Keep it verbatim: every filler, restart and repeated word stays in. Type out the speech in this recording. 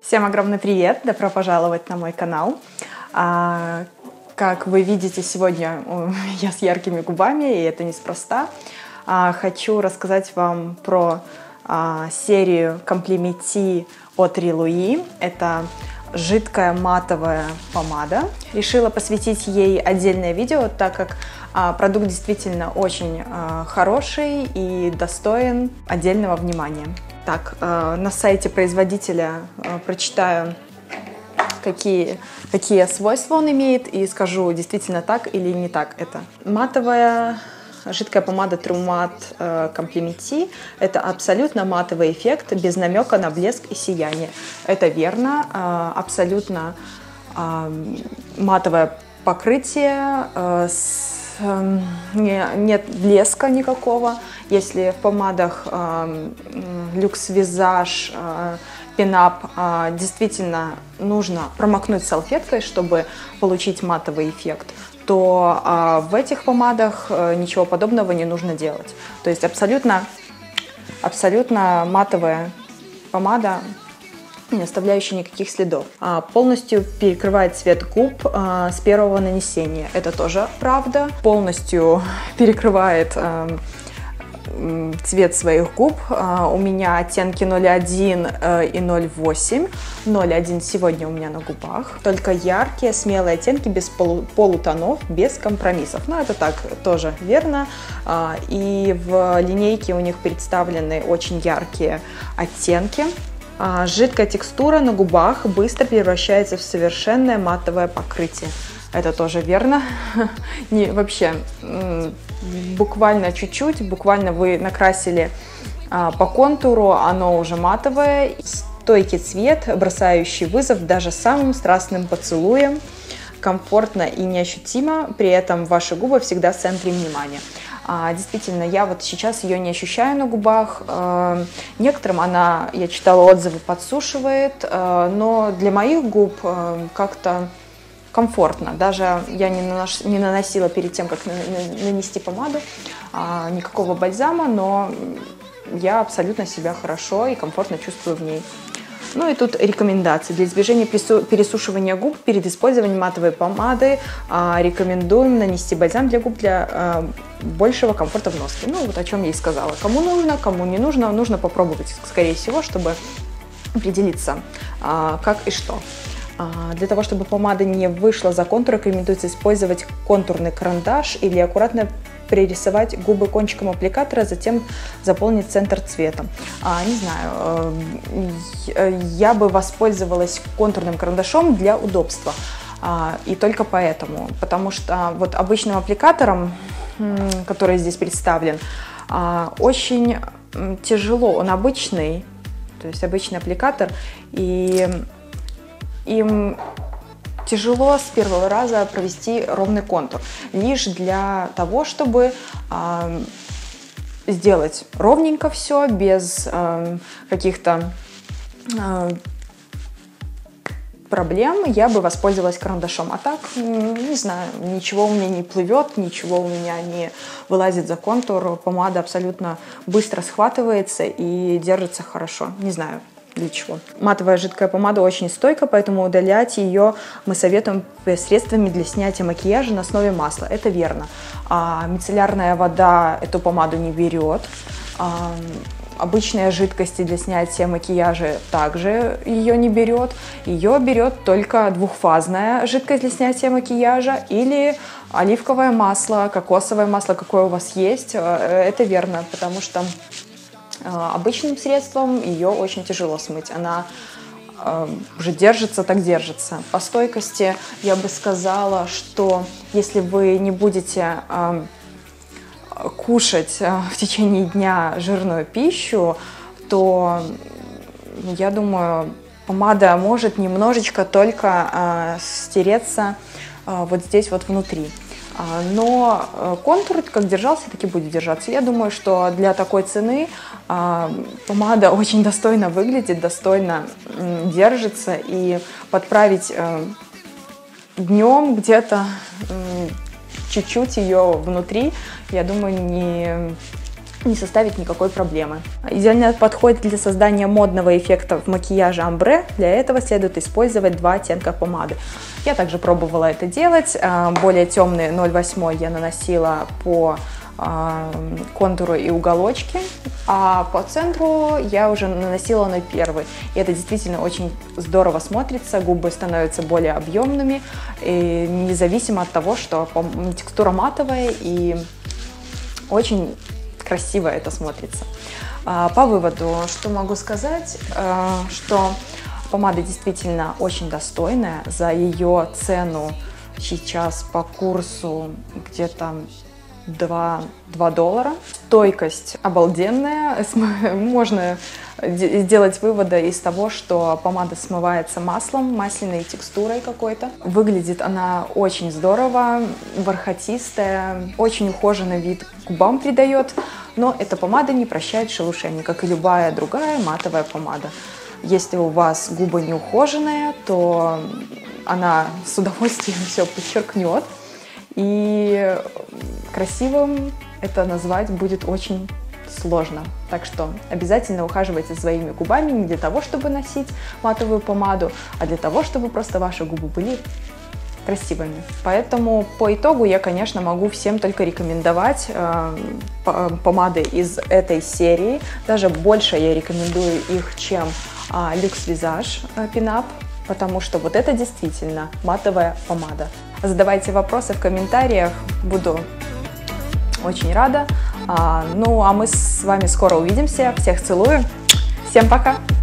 Всем огромный привет! Добро пожаловать на мой канал. А, как вы видите, сегодня я с яркими губами, и это неспроста. А, хочу рассказать вам про а, серию Комплименти от Рилуи. Это жидкая матовая помада. Решила посвятить ей отдельное видео, так как а, продукт действительно очень а, хороший и достоин отдельного внимания. Так, э, на сайте производителя э, прочитаю, какие, какие свойства он имеет, и скажу, действительно так или не так это. Матовая жидкая помада True Matte э, Комплименти – это абсолютно матовый эффект, без намека на блеск и сияние. Это верно, э, абсолютно э, матовое покрытие, э, с, э, не, нет блеска никакого. Если в помадах э, Luxe Visage, э, Pin-Up э, действительно нужно промокнуть салфеткой, чтобы получить матовый эффект, то э, в этих помадах э, ничего подобного не нужно делать. То есть абсолютно, абсолютно матовая помада, не оставляющая никаких следов. А, полностью перекрывает цвет губ а, с первого нанесения. Это тоже правда. Полностью перекрывает а, цвет своих губ. У меня оттенки ноль один и ноль восемь. ноль один сегодня у меня на губах. Только яркие, смелые оттенки, без полу полутонов, без компромиссов. Но это так тоже верно. И в линейке у них представлены очень яркие оттенки. Жидкая текстура на губах быстро превращается в совершенное матовое покрытие. Это тоже верно. Не, вообще, буквально чуть-чуть, буквально вы накрасили а, по контуру, оно уже матовое. Стойкий цвет, бросающий вызов даже самым страстным поцелуем. Комфортно и неощутимо, при этом ваши губы всегда в центре внимания. А, действительно, я вот сейчас ее не ощущаю на губах. А, некоторым она, я читала отзывы, подсушивает, а, но для моих губ а, как-то комфортно. Даже я не, нанош... не наносила перед тем, как нанести помаду, а, никакого бальзама, но я абсолютно себя хорошо и комфортно чувствую в ней. Ну и тут рекомендации. Для избежания пересушивания губ перед использованием матовой помады а, рекомендуем нанести бальзам для губ для а, большего комфорта в носке. Ну вот о чем я и сказала. Кому нужно, кому не нужно, нужно попробовать, скорее всего, чтобы определиться, а, как и что. Для того, чтобы помада не вышла за контур, рекомендуется использовать контурный карандаш или аккуратно пририсовать губы кончиком аппликатора, затем заполнить центр цветом. А, не знаю, я бы воспользовалась контурным карандашом для удобства. А, и только поэтому. Потому что вот обычным аппликатором, который здесь представлен, очень тяжело. Он обычный, то есть обычный аппликатор, и им тяжело с первого раза провести ровный контур. Лишь для того, чтобы э, сделать ровненько все, без э, каких-то э, проблем, я бы воспользовалась карандашом. А так, не знаю, ничего у меня не плывет, ничего у меня не вылазит за контур. Помада абсолютно быстро схватывается и держится хорошо. Не знаю, для чего. Матовая жидкая помада очень стойкая, поэтому удалять ее мы советуем средствами для снятия макияжа на основе масла. Это верно. А, мицеллярная вода эту помаду не берет. А, обычные жидкости для снятия макияжа также ее не берет. Ее берет только двухфазная жидкость для снятия макияжа или оливковое масло, кокосовое масло, какое у вас есть. Это верно, потому что обычным средством ее очень тяжело смыть. Она э, уже держится, так держится. По стойкости я бы сказала, что если вы не будете э, кушать э, в течение дня жирную пищу, то, я думаю, помада может немножечко только э, стереться э, вот здесь вот внутри. Но контур как держался, так и будет держаться. Я думаю, что для такой цены помада очень достойно выглядит, достойно держится. И подправить днем где-то чуть-чуть ее внутри, я думаю, не, не составит никакой проблемы. Идеально подходит для создания модного эффекта в макияже омбре. Для этого следует использовать два оттенка помады. Я также пробовала это делать. Более темный ноль восемь я наносила по контуру и уголочки, а по центру я уже наносила ноль один. И это действительно очень здорово смотрится, губы становятся более объемными, и независимо от того, что текстура матовая и очень красиво это смотрится. По выводу, что могу сказать, что помада действительно очень достойная. За ее цену сейчас по курсу где-то два доллара. Стойкость обалденная. Можно сделать выводы из того, что помада смывается маслом, масляной текстурой какой-то. Выглядит она очень здорово, бархатистая, очень ухоженный вид губам придает. Но эта помада не прощает шелушений, как и любая другая матовая помада. Если у вас губы не ухоженные, то она с удовольствием все подчеркнет. И красивым это назвать будет очень сложно. Так что обязательно ухаживайте за своими губами не для того, чтобы носить матовую помаду, а для того, чтобы просто ваши губы были красивыми. Поэтому по итогу я, конечно, могу всем только рекомендовать э, помады из этой серии. Даже больше я рекомендую их, чем э, Luxe Visage Pin-Up, потому что вот это действительно матовая помада. Задавайте вопросы в комментариях, буду очень рада. А, ну, а мы с вами скоро увидимся. Всех целую. Всем пока!